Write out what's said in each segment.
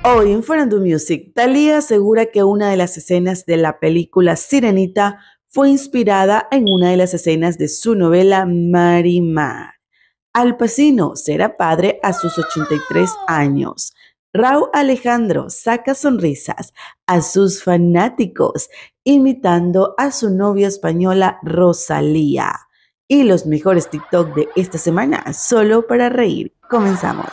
Hoy en Foreign Music, Thalía asegura que una de las escenas de la película Sirenita fue inspirada en una de las escenas de su novela Marimar. Al Pacino será padre a sus 83 años. Rauw Alejandro saca sonrisas a sus fanáticos, imitando a su novia española Rosalía. Y los mejores TikTok de esta semana, solo para reír. Comenzamos.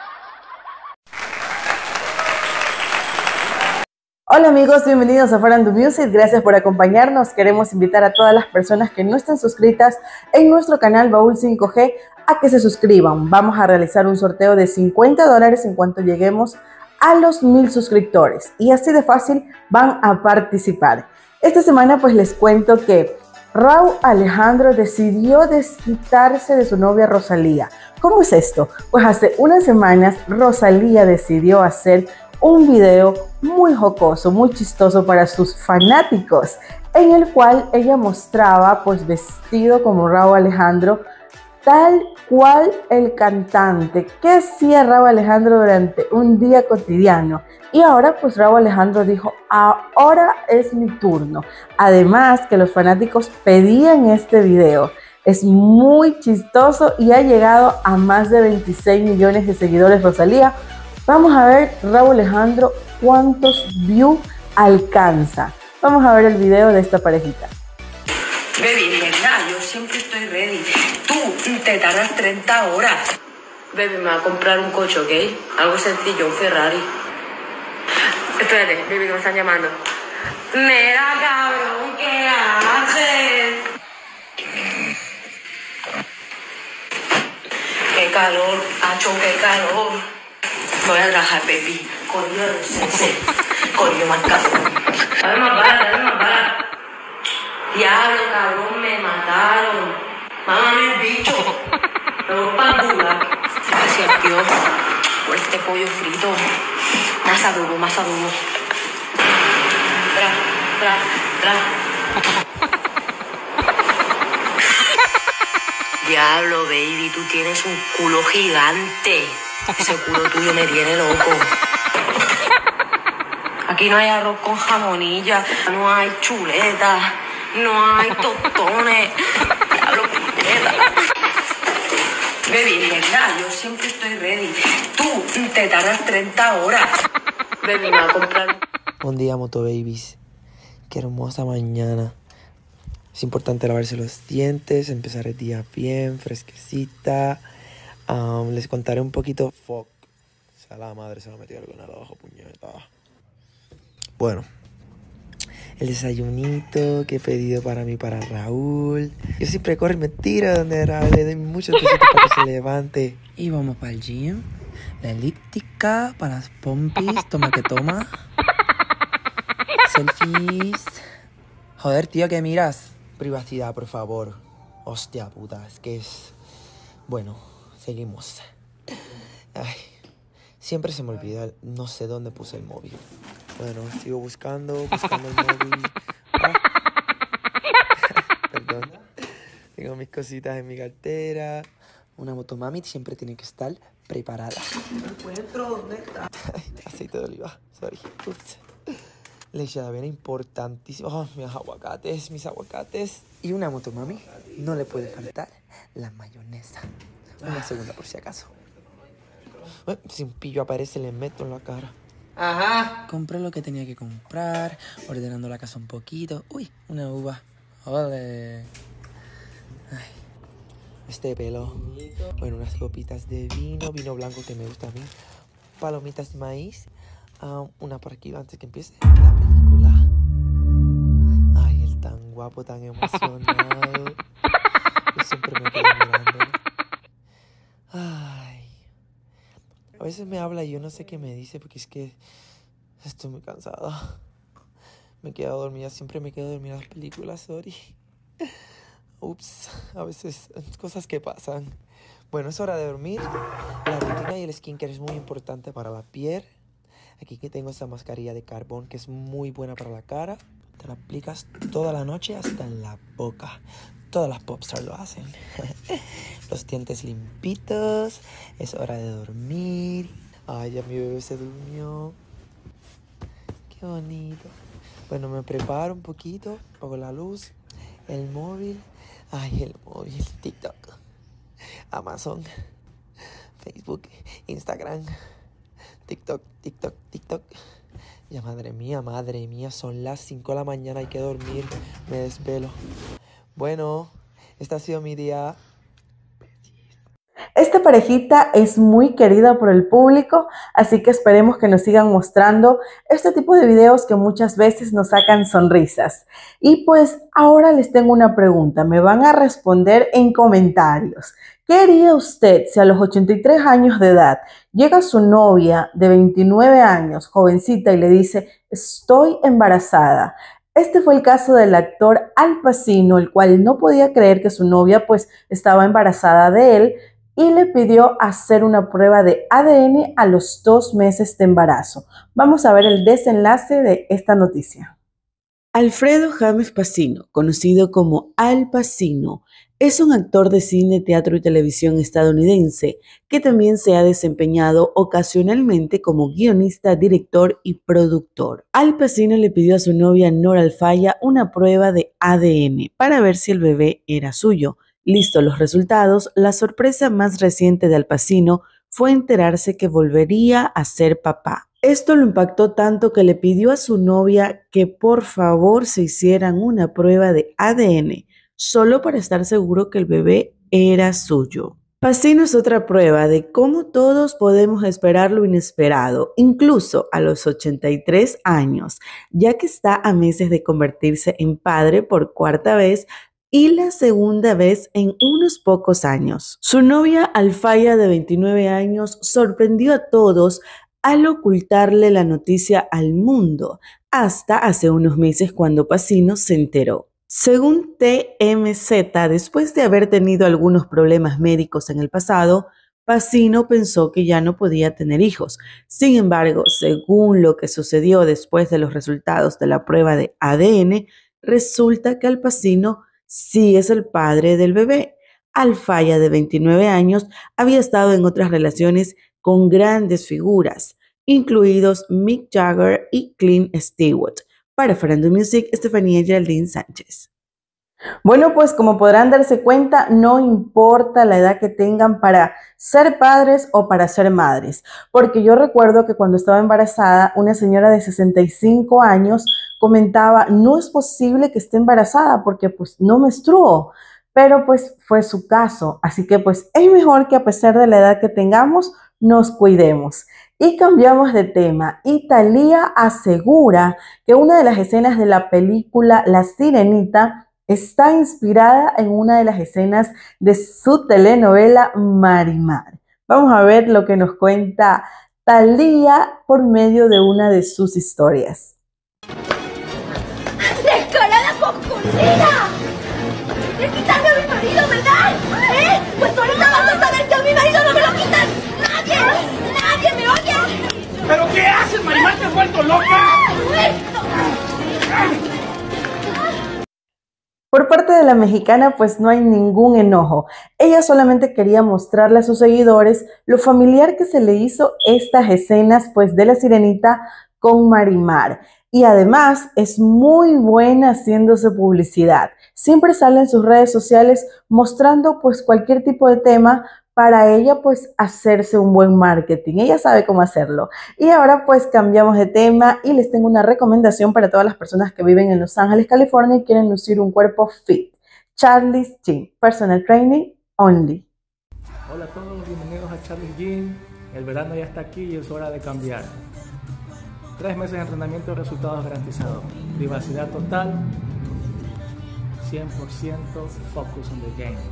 Hola amigos, bienvenidos a Foreign Music, gracias por acompañarnos. Queremos invitar a todas las personas que no están suscritas en nuestro canal Baúl 5G a que se suscriban. Vamos a realizar un sorteo de $50 en cuanto lleguemos a los 1000 suscriptores y así de fácil van a participar. Esta semana pues les cuento que Rauw Alejandro decidió desquitarse de su novia Rosalía. ¿Cómo es esto? Pues hace unas semanas Rosalía decidió hacer un video muy jocoso, muy chistoso para sus fanáticos, en el cual ella mostraba pues vestido como Rauw Alejandro, tal cual el cantante. ¿Qué hacía Rauw Alejandro durante un día cotidiano? Y ahora pues Rauw Alejandro dijo, ahora es mi turno. Además que los fanáticos pedían este video. Es muy chistoso y ha llegado a más de 26 millones de seguidores Rosalía. Vamos a ver Rauw Alejandro cuántos views alcanza. Vamos a ver el video de esta parejita. Baby, verdad, yo siempre estoy ready. Tú te tardas 30 horas. Baby, me va a comprar un coche, ¿ok? Algo sencillo, un Ferrari. Espérate, baby, que me están llamando. Mira, cabrón, ¿qué haces? Qué calor, Hacho, qué calor. Voy a trabajar, baby. Corillo de sensei. Corillo marcado. Dale más bala. Diablo, cabrón, me mataron. Mámame el bicho. Me voy para Dula. Gracias, Dios, por este pollo frito. Más adobo. Tra. Diablo, baby, tú tienes un culo gigante. Ese culo tuyo me tiene loco. Aquí no hay arroz con jamonilla, no hay chuletas, no hay tostones. Diablo, puñeta. Baby, verdad, yo siempre estoy ready. Tú te tardas 30 horas. Baby, me va a comprar. Buen día, Motobabies. Qué hermosa mañana. Es importante lavarse los dientes, empezar el día bien, fresquecita. Les contaré un poquito. Fuck. O sea, la madre se me metió algo en el ojo, puñeta. Bueno, el desayunito que he pedido para mí, para Raúl. Yo siempre corro y me tiro donde Raúl, le doy muchos besitos para que se levante. Y vamos para el gym. La elíptica para las pompis. Toma que toma. Selfies. Joder, tío, ¿qué miras? Privacidad, por favor. Hostia puta, es que es... Bueno, seguimos. Ay, siempre se me olvida, no sé dónde puse el móvil. Bueno, sigo buscando el móvil. Perdón. Tengo mis cositas en mi cartera. Una motomami siempre tiene que estar preparada. ¿Me encuentro? ¿Dónde está? Aceite de oliva, sorry. Ups. Leche de avena importantísimo. Oh, mis aguacates. Y una motomami no le puede faltar la mayonesa. Una segunda por si acaso. Si un pillo aparece, le meto en la cara. Ajá. Compré lo que tenía que comprar, ordenando la casa un poquito. Uy, una uva. Ole. Ay, este pelo. Bueno, unas copitas de vino blanco que me gusta a mí. Palomitas de maíz. Una por aquí antes que empiece la película. Ay, él tan guapo, tan emocionado. Yo siempre me quedo mirando. Ay. A veces me habla y yo no sé qué me dice porque es que estoy muy cansada. Me quedo dormida, siempre me quedo dormida en las películas, sorry. Ups, a veces cosas que pasan. Bueno, es hora de dormir. La rutina y el skincare es muy importante para la piel. Aquí que tengo esta mascarilla de carbón que es muy buena para la cara. Te la aplicas toda la noche hasta en la boca. Todas las popstars lo hacen. Los dientes limpitos. Es hora de dormir. Ay, ya mi bebé se durmió. Qué bonito. Bueno, me preparo un poquito, pongo la luz, el móvil. Ay, el móvil, TikTok, Amazon, Facebook, Instagram, TikTok. Ya madre mía, son las 5 de la mañana, hay que dormir, me desvelo. Bueno, este ha sido mi día. Esta parejita es muy querida por el público, así que esperemos que nos sigan mostrando este tipo de videos que muchas veces nos sacan sonrisas. Y pues ahora les tengo una pregunta, me van a responder en comentarios. ¿Qué haría usted si a los 83 años de edad llega su novia de 29 años, jovencita, y le dice, estoy embarazada? Este fue el caso del actor Al Pacino, el cual no podía creer que su novia pues estaba embarazada de él, y le pidió hacer una prueba de ADN a los 2 meses de embarazo. Vamos a ver el desenlace de esta noticia. Alfredo James Pacino, conocido como Al Pacino, es un actor de cine, teatro y televisión estadounidense que también se ha desempeñado ocasionalmente como guionista, director y productor. Al Pacino le pidió a su novia Nora Alfaya una prueba de ADN para ver si el bebé era suyo. Listo los resultados, la sorpresa más reciente de Al Pacino fue enterarse que volvería a ser papá. Esto lo impactó tanto que le pidió a su novia que por favor se hicieran una prueba de ADN, solo para estar seguro que el bebé era suyo. Pacino es otra prueba de cómo todos podemos esperar lo inesperado, incluso a los 83 años, ya que está a meses de convertirse en padre por cuarta vez y la segunda vez en unos pocos años. Su novia Alfaya, de 29 años, sorprendió a todos al ocultarle la noticia al mundo, hasta hace unos meses cuando Pacino se enteró. Según TMZ, después de haber tenido algunos problemas médicos en el pasado, Pacino pensó que ya no podía tener hijos. Sin embargo, según lo que sucedió después de los resultados de la prueba de ADN, resulta que Al Pacino sí es el padre del bebé. Alfaya, de 29 años, había estado en otras relaciones con grandes figuras, incluidos Mick Jagger y Clint Eastwood. Para Farandom Music, Estefanía Geraldine Sánchez. Bueno, pues como podrán darse cuenta, no importa la edad que tengan para ser padres o para ser madres, porque yo recuerdo que cuando estaba embarazada, una señora de 65 años comentaba, no es posible que esté embarazada porque pues no menstruó, pero pues fue su caso, así que pues es mejor que a pesar de la edad que tengamos, nos cuidemos. Y cambiamos de tema, y Thalía asegura que una de las escenas de la película La Sirenita está inspirada en una de las escenas de su telenovela Marimar. Vamos a ver lo que nos cuenta Thalía por medio de una de sus historias. ¡Descarada compulsiva! ¡Le quitaste a mi marido, ¿verdad? Pues ahorita vas a saber que a mi marido no me lo quitan. ¡Nadie me oye! ¿Pero qué haces, Marimar? ¿Te has vuelto loca? Por parte de la mexicana, pues no hay ningún enojo. Ella solamente quería mostrarle a sus seguidores lo familiar que se le hizo estas escenas, pues, de La Sirenita con Marimar. Y además es muy buena haciéndose publicidad. Siempre sale en sus redes sociales mostrando, pues, cualquier tipo de tema para ella, pues, hacerse un buen marketing. Ella sabe cómo hacerlo. Y ahora, pues, cambiamos de tema y les tengo una recomendación para todas las personas que viven en Los Ángeles, California y quieren lucir un cuerpo fit. Charlie's Gym, Personal Training Only. Hola a todos, bienvenidos a Charlie's Gym. El verano ya está aquí y es hora de cambiar. 3 meses de entrenamiento y resultados garantizados. Privacidad total, 100% focus on the game.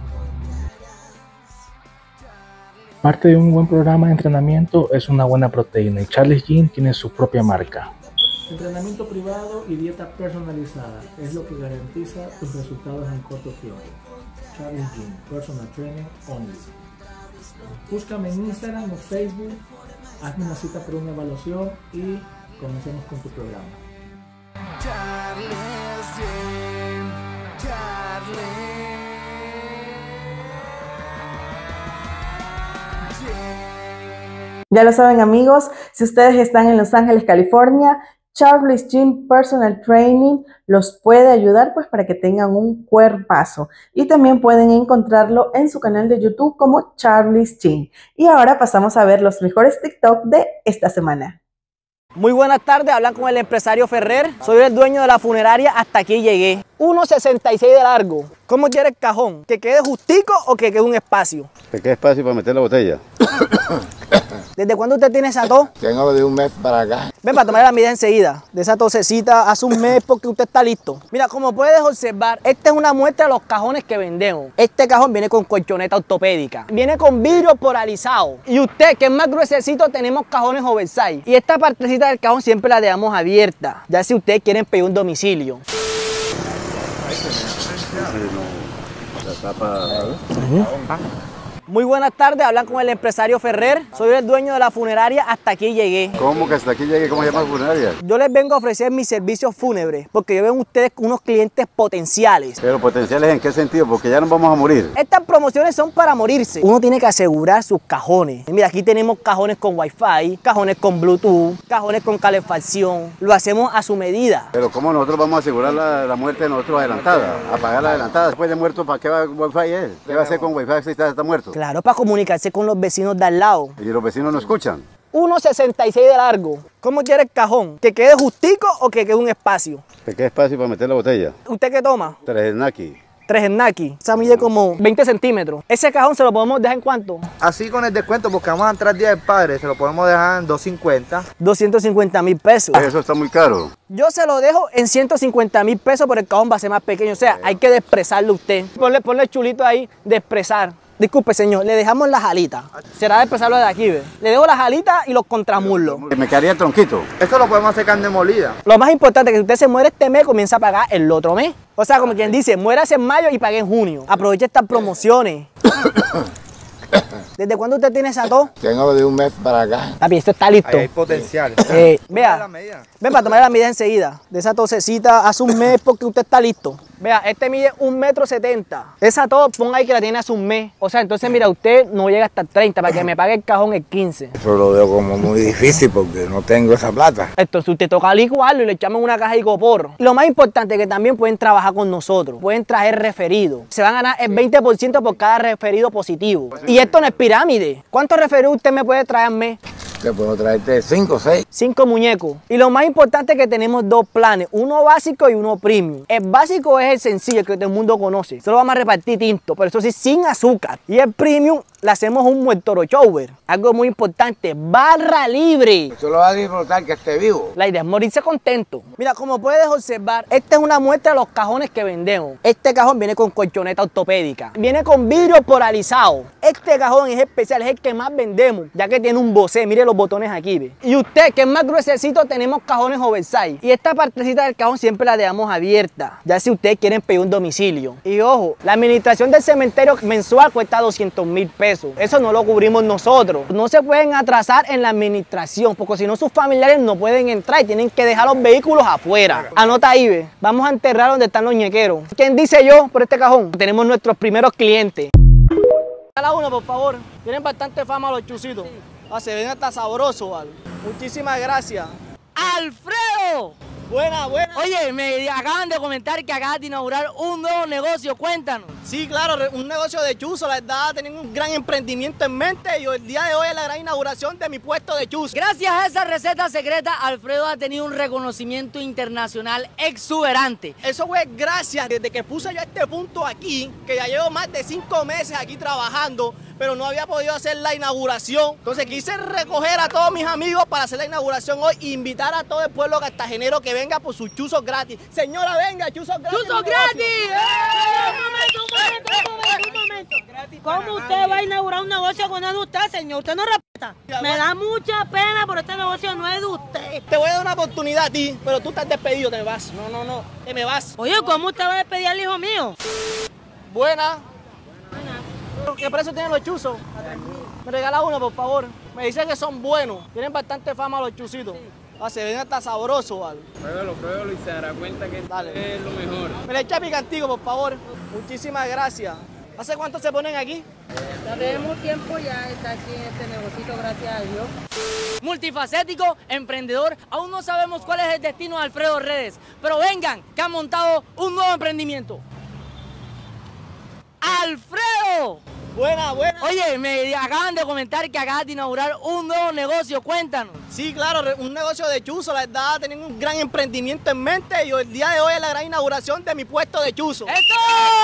Parte de un buen programa de entrenamiento es una buena proteína y Charlie's Gym tiene su propia marca. Entrenamiento privado y dieta personalizada es lo que garantiza tus resultados en corto tiempo. Charlie's Gym, Personal Training Only. Búscame en Instagram o Facebook, hazme una cita por una evaluación y comencemos con tu programa. Charlie's Gym, Ya lo saben, amigos, si ustedes están en Los Ángeles, California, Charlie's Gym Personal Training los puede ayudar pues para que tengan un cuerpazo, y también pueden encontrarlo en su canal de YouTube como Charlie's Gym. Y ahora pasamos a ver los mejores TikTok de esta semana. Muy buenas tardes, hablan con el empresario Ferrer. Soy el dueño de la funeraria Hasta Aquí Llegué. 1.66 de largo. ¿Cómo quiere el cajón? ¿Que quede justico o que quede un espacio? ¿De qué espacio para meter la botella? ¿Desde cuándo usted tiene esa tos? Tengo de un mes para acá. Ven para tomar la medida enseguida. De esa tosecita hace un mes porque usted está listo. Mira, como puedes observar, esta es una muestra de los cajones que vendemos. Este cajón viene con colchoneta ortopédica. Viene con vidrio polarizado. Y usted, que es más gruesecito, tenemos cajones oversize. Y esta partecita del cajón siempre la dejamos abierta, ya si ustedes quieren pedir un domicilio. La tapa. Muy buenas tardes, hablan con el empresario Ferrer. Soy el dueño de la funeraria Hasta Aquí Llegué. ¿Cómo que hasta aquí llegué? ¿Cómo se llama funeraria? Yo les vengo a ofrecer mis servicios fúnebres porque yo veo en ustedes unos clientes potenciales. ¿Pero potenciales en qué sentido? Porque ya nos vamos a morir. Estas promociones son para morirse. Uno tiene que asegurar sus cajones. Mira, aquí tenemos cajones con Wi-Fi, cajones con Bluetooth, cajones con calefacción. Lo hacemos a su medida. Pero ¿cómo nosotros vamos a asegurar la muerte de nosotros adelantada? Apagar la adelantada. Después de muerto, ¿para qué va Wi-Fi él? ¿Qué va a hacer con Wi-Fi si está muerto? Claro, para comunicarse con los vecinos de al lado. Y los vecinos no escuchan. 1.66 de largo. ¿Cómo quiere el cajón? ¿Que quede justico o que quede un espacio? ¿De qué espacio para meter la botella? ¿Usted qué toma? 3 snackies. 3 Naki. Esa mide como 20 centímetros. ¿Ese cajón se lo podemos dejar en cuánto? Así con el descuento, porque vamos a entrar Día del Padre, se lo podemos dejar en 250. 250.000 pesos. Eso está muy caro. Yo se lo dejo en 150.000 pesos, pero el cajón va a ser más pequeño. O sea, hay que desprezarlo usted. Ponle chulito ahí, desprezar. Disculpe, señor, le dejamos las alitas. Será desprezarlo de aquí, ¿ve? Le dejo las alitas y los contramuslos. Me quedaría el tronquito. Eso lo podemos hacer carne molida. Lo más importante es que si usted se muere este mes, comienza a pagar el otro mes. O sea, como quien dice, muérase en mayo y pague en junio. Aproveche estas promociones. ¿Desde cuándo usted tiene esa tos? Tengo de un mes para acá. Papi, esto está listo. Ahí hay potencial. Vea, ven para tomar la medida enseguida. De esa tosecita hace un mes porque usted está listo. Vea, este mide 1,70 m. Esa tos, ponga ahí que la tiene hace un mes. O sea, entonces mira, usted no llega hasta el 30 para que me pague el cajón el 15. Eso lo veo como muy difícil porque no tengo esa plata. Entonces usted toca licuarlo y le echamos una caja de coporro. Y lo más importante es que también pueden trabajar con nosotros. Pueden traer referidos. Se van a ganar el 20% por cada referido positivo. Y esto no es pirámide. ¿Cuántos referidos usted me puede traer al mes? Te puedo traerte 5 o 6. 5 muñecos. Y lo más importante es que tenemos 2 planes, uno básico y uno premium. El básico es el sencillo, el que todo el mundo conoce. Solo vamos a repartir tinto, pero eso sí, sin azúcar. Y el premium le hacemos un muertoro shower. Algo muy importante, barra libre. Eso lo va a disfrutar que esté vivo. La idea es morirse contento. Mira, como puedes observar, esta es una muestra de los cajones que vendemos. Este cajón viene con colchoneta ortopédica. Viene con vidrio polarizado. Este cajón es especial, es el que más vendemos, ya que tiene un bocé. Mire los botones aquí, ¿ve? Y usted, que es más gruesecito, tenemos cajones oversize. Y esta partecita del cajón siempre la dejamos abierta, ya si ustedes quieren pedir un domicilio. Y ojo, la administración del cementerio mensual cuesta 200.000 pesos. Eso no lo cubrimos nosotros. No se pueden atrasar en la administración, porque si no sus familiares no pueden entrar y tienen que dejar los vehículos afuera. Anota ahí, ¿ve? Vamos a enterrar donde están los ñequeros. ¿Quién dice yo por este cajón? Tenemos nuestros primeros clientes. Cada uno, por favor. Tienen bastante fama los chusitos. Se ven hasta sabrosos, ¿vale? Muchísimas gracias. ¡Alfredo! Buena, buena. Oye, me acaban de comentar que acabas de inaugurar un nuevo negocio, cuéntanos. Sí, claro, un negocio de chuzo, la verdad, tengo un gran emprendimiento en mente y el día de hoy es la gran inauguración de mi puesto de chuzo. Gracias a esa receta secreta, Alfredo ha tenido un reconocimiento internacional exuberante. Eso fue gracias desde que puse yo este punto aquí, que ya llevo más de 5 meses aquí trabajando, pero no había podido hacer la inauguración. Entonces quise recoger a todos mis amigos para hacer la inauguración hoy e invitar a todo el pueblo cartagenero que venga por sus chuzos gratis. Señora, venga, chuzos gratis. ¡Chuzos gratis! Un momento. ¿Cómo usted va a inaugurar un negocio con de usted, señor? Usted no respeta. Me da mucha pena, pero este negocio no es de usted. Te voy a dar una oportunidad a ti, pero tú estás despedido, te me vas. No, te me vas. Oye, ¿cómo usted va a despedir al hijo mío? Buena. ¿Qué precio tienen los chuzos? Me regala uno, por favor. Me dicen que son buenos. Tienen bastante fama los chuzitos. Se ven hasta sabrosos, ¿vale? Pruébalo y se dará cuenta que dale, es lo mejor. Me le echa picantico, por favor. Muchísimas gracias. ¿Hace cuánto se ponen aquí? Ya tenemos tiempo, ya está aquí en este negocito, gracias a Dios. multifacético, emprendedor. Aún no sabemos cuál es el destino de Alfredo Redes, pero vengan, que ha montado un nuevo emprendimiento. ¡Alfredo! Buena. Oye, me acaban de comentar que acabas de inaugurar un nuevo negocio, cuéntanos. Sí, claro, un negocio de chuzo, la verdad, tengo un gran emprendimiento en mente y el día de hoy es la gran inauguración de mi puesto de chuzo. ¡Eso!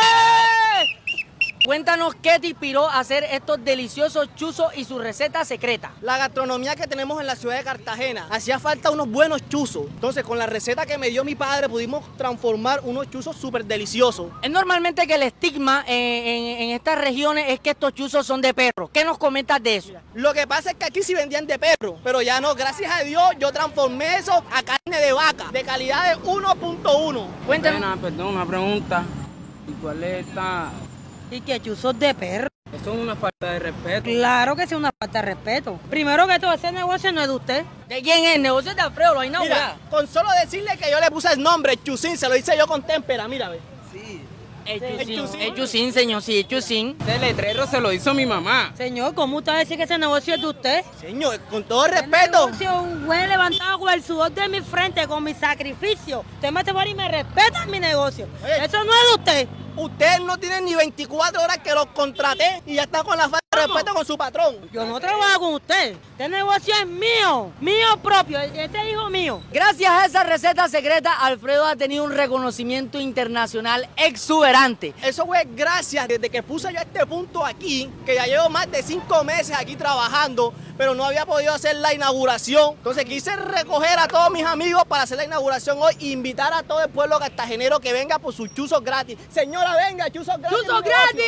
Cuéntanos qué te inspiró a hacer estos deliciosos chuzos y su receta secreta. La gastronomía que tenemos en la ciudad de Cartagena. Hacía falta unos buenos chuzos. Entonces, con la receta que me dio mi padre, pudimos transformar unos chuzos súper deliciosos. Es normalmente que el estigma en estas regiones es que estos chuzos son de perro. ¿Qué nos comentas de eso? Lo que pasa es que aquí sí vendían de perro, pero ya no. Gracias a Dios, yo transformé eso a carne de vaca, de calidad de 1.1. Cuéntanos. Perdón, una pregunta. ¿Y cuál es esta...? ¿Y qué chuzos de perro? Eso es una falta de respeto. Claro que es una falta de respeto. Primero que todo, ese negocio no es de usted. ¿De quién es? El negocio de Alfredo, lo ha inaugurado. Mira, con solo decirle que yo le puse el nombre, Chusín, se lo hice yo con témpera, mira, ve. Sí. El Chusín, señor, sí, el Chusín. Ese letrero se lo hizo mi mamá. Señor, ¿cómo usted va a decir que ese negocio es de usted? Señor, con todo respeto. Ese negocio fue levantado con el sudor de mi frente, con mi sacrificio. Usted me hace favor y me respeta en mi negocio. Oye, eso no es de usted. Usted no tiene ni 24 horas que lo contraté y ya está con la falta de respeto con su patrón. Yo no trabajo con usted. Este negocio es mío, mío propio, este es hijo mío. Gracias a esa receta secreta, Alfredo ha tenido un reconocimiento internacional exuberante. Eso fue gracias desde que puse yo este punto aquí, que ya llevo más de 5 meses aquí trabajando, pero no había podido hacer la inauguración. Entonces quise recoger a todos mis amigos para hacer la inauguración hoy e invitar a todo el pueblo cartagenero que venga por sus chuzos gratis. Señora, venga, chuzos gratis. ¡Chuzos gratis!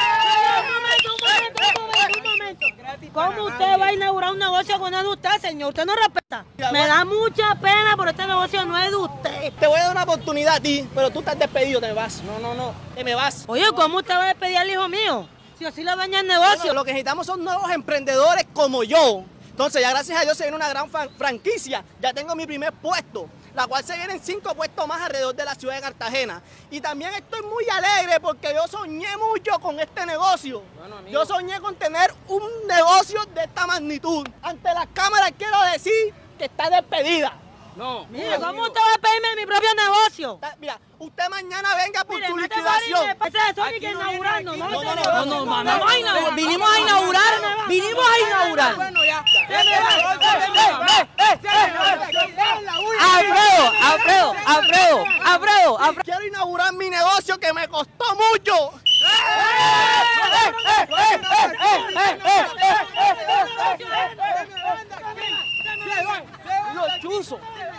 Un momento. ¿Cómo usted va a inaugurar un negocio con de usted, señor? Usted no respeta. Me da mucha pena, pero este negocio no es de usted. Te voy a dar una oportunidad a ti, pero tú estás despedido, te me vas. No. Te me vas. Oye, ¿cómo usted va a despedir al hijo mío? Si así le daña el negocio. No, lo que necesitamos son nuevos emprendedores como yo. Entonces ya gracias a Dios se viene una gran franquicia. Ya tengo mi primer puesto, la cual se vienen 5 puestos más alrededor de la ciudad de Cartagena. Y también estoy muy alegre porque yo soñé mucho con este negocio. Bueno, yo soñé con tener un negocio de esta magnitud. Ante las cámaras quiero decir que está despedida. No. Mira, ¿cómo usted va a despedirme de mi propio negocio? Mira, usted mañana venga por su no liquidación. Vinimos a inaugurar. Bueno, ya. Alfredo. Quiero inaugurar mi negocio que me costó mucho. Los chuzos.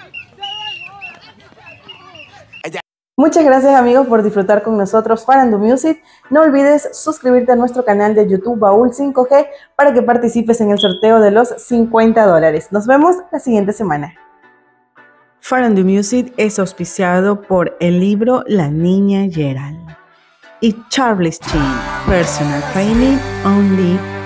Muchas gracias amigos por disfrutar con nosotros Farandou Music. No olvides suscribirte a nuestro canal de YouTube Baúl 5G para que participes en el sorteo de los $50. Nos vemos la siguiente semana. Farandou Music es auspiciado por el libro La Niña Gerald y Charles Jean, Personal Training Only